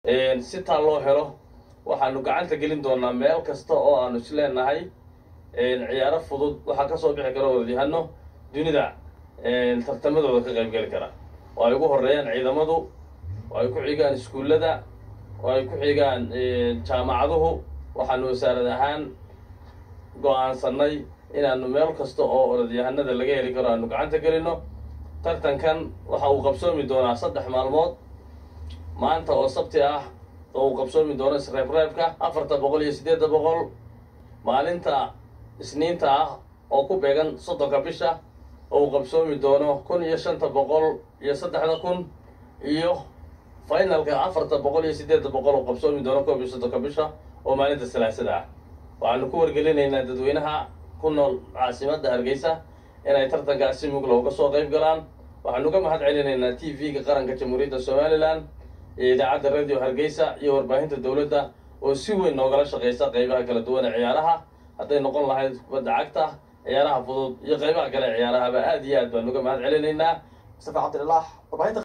si taa loo helo waxaanu gacanta gelin doonaa meel kasta oo aanu isleenahay ciyaaro fudud waxaa ka soo bixi kara orodyahanno dunida tartamadooda ka qayb geli kara oo ay ugu horeeyaan ciidamadu oo ay ku xigaan iskuullada oo ay ku xigaan jaamacaduhu waxaanu wasaarad ahaan go'aansanay inaanu meel kasta oo orodyahanada laga heli karo aanu gacanta gelino. tartankan waxa uu qabsoomi doonaa 3 maalmood maanta oo sabti ah oo uu qabsoomi doono isreebreebka 400 iyo 800 maalinta isniinta ah oo ku beegan 30 bisha oo uu qabsoomi doono 1500 iyo 3000 iyo finalka 400 iyo 800 oo qabsoomi doono 30 bisha oo maalinta salaasada ah. waxaanu ku wargelinaynaa dadweynaha ku nool caasimadda Hargeysa inay tartankaasi mugla uga soo qayb galaan. waxaanu ka mahad celinaynaa TV-ga qaranka Jamhuuriyadda Somaliland iyo idaacadda radio Hargeysa iyo warbaahinta dawladda oo si weyn noogala shaqeysa qaybaha kala duwan ee ciyaaraha hadday noqon lahayd kubadda cagta, ciyaaraha fudud iyo qaybaha kale ciyaarahaba aad iyo aad baan uga mahad celinaynaa. Mustafa Cabdillah